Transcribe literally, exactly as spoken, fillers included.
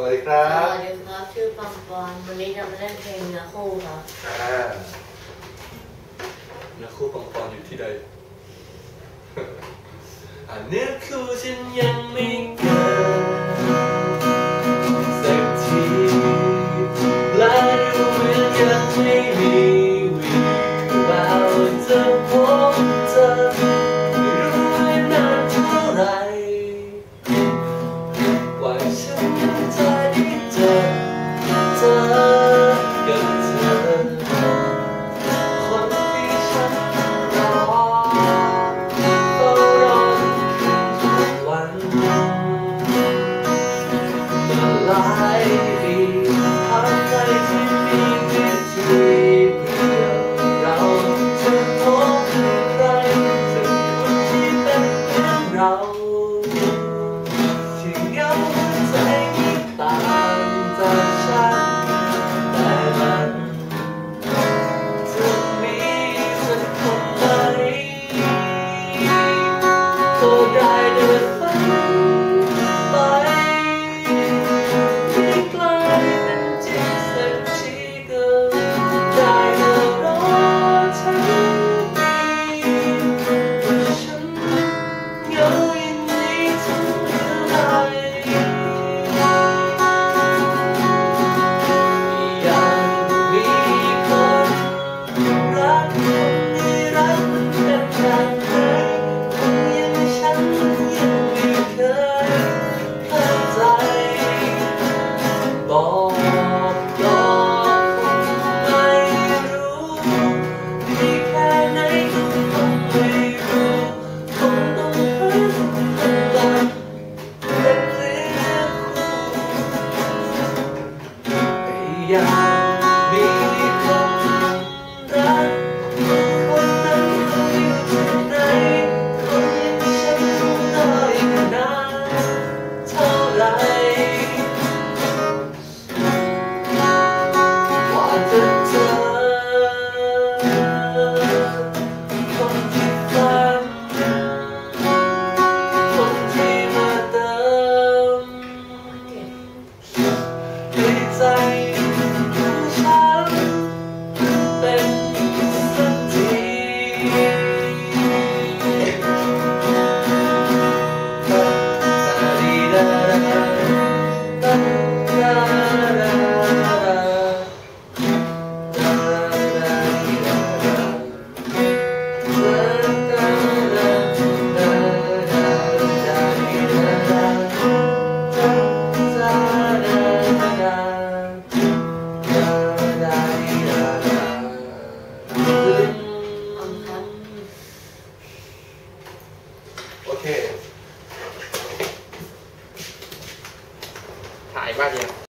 วัสดีครับสวัสดีครับชื่อปังปอนวันนี้จะมาเล่นเพลงเนื้อคู่ครับอ่าเนื้อคู่ปังปอนอยู่ที่ใดอ่าเนื้อคู่ฉันยังไม่เกิดสักทีและดูเหมือนยังไม่มีวี่แววจะพบเธอไม่รู้ว่านานเท่าไรกว่าฉันจะได้เจอเธอกับเธอคนที่ฉันรอเฝ้ารอทุกวันเมื่อหลายปีผ่านไปที่มีวิธีเปรียบเราจะพบใครสักคนที่เป็นเหมือนเราที่เหงาใจไม่ต่างจากฉันแต่มันจะมีสักคนไหนก็ได้เดินฝันไปให้กลายเป็นจริงสักทีก็ได้เดินรอฉันฉันเหงาอย่างนี้ทั้งเมื่อไหร่อยากมีคนรักคนที่รักกันอย่างเธอคนอย่างฉันยังไม่เคยเข้าใจบอกหลอกคงไม่รู้ดีแค่ไหนก็คงไม่รู้คงต้องหาคนรักเป็นเรื่องคู่อยากมีคนรักคนนั้นต้องอยู่ที่ไหนคนอย่างฉันคงรออีกนานเท่าไรกว่าจะเจอคนที่ฝันคนที่มาเติมให้ใจของฉันเป็นสักทีดาดีดาดาดาดาดาโอเคถ่ายบ้านยัง